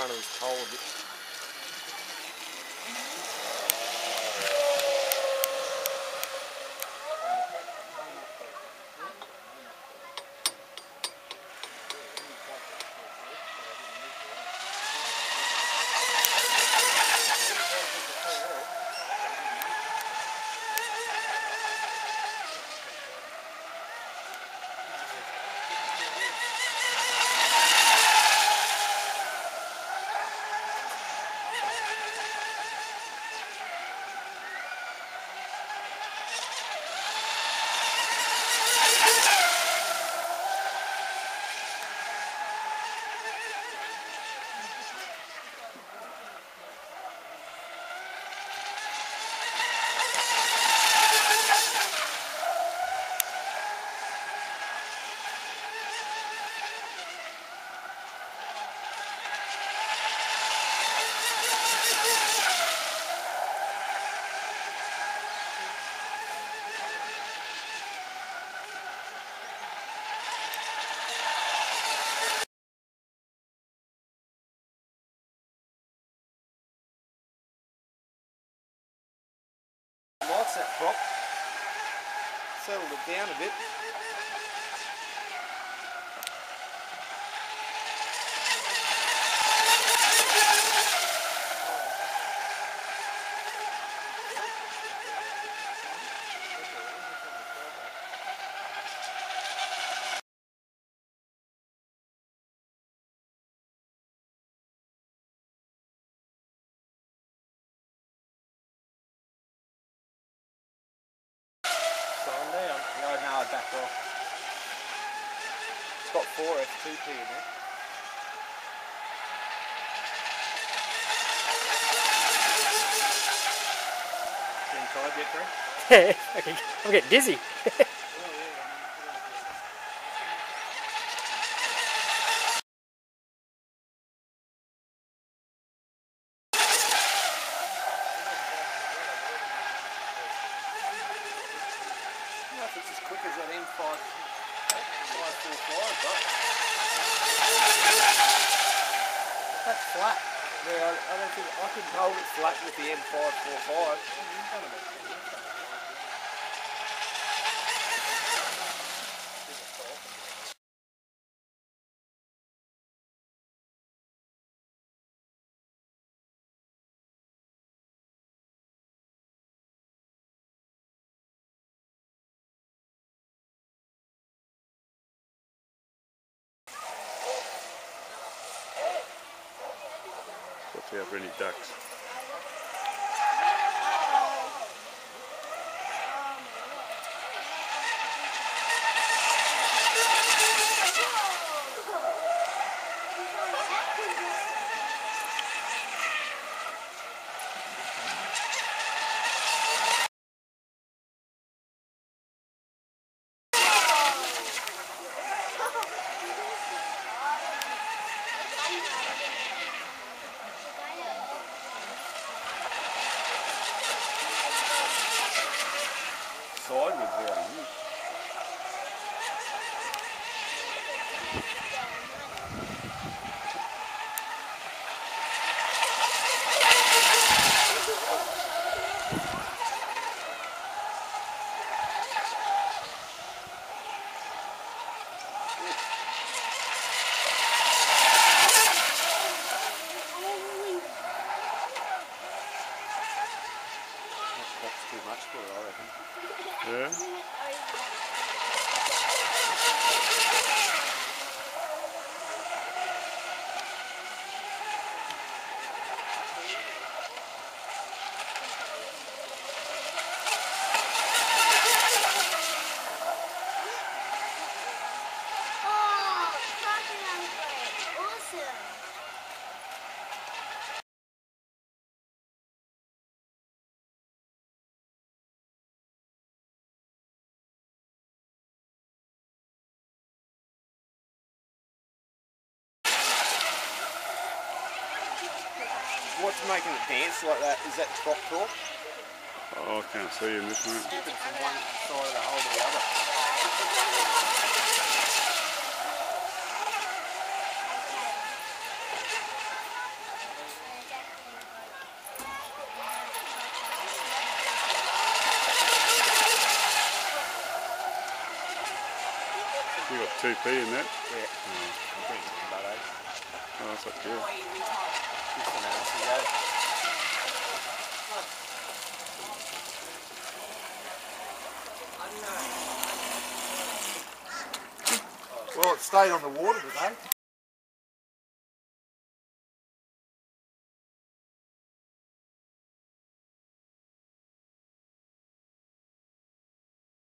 front of his pole a bit. Likes that prop. Settled it down a bit. No, I backed off. It's got 4 F2P in there. Getting tired yet, Brent? Yeah, okay. I'm getting dizzy. It's as quick as that M545, but that's flat. Yeah, I don't think I could hold it flat with the M545. Watch out for any ducks. Sideways out of you. That's too much for it, I reckon. Yeah? What's making it dance like that? Is that prop torque? Oh, I can't see in this one. Skipping from one side of the hole to the other. TP in that? Yeah. I'm drinking butter. Oh, that's up to you. Just an ounce to go. Well, it stayed on the water today.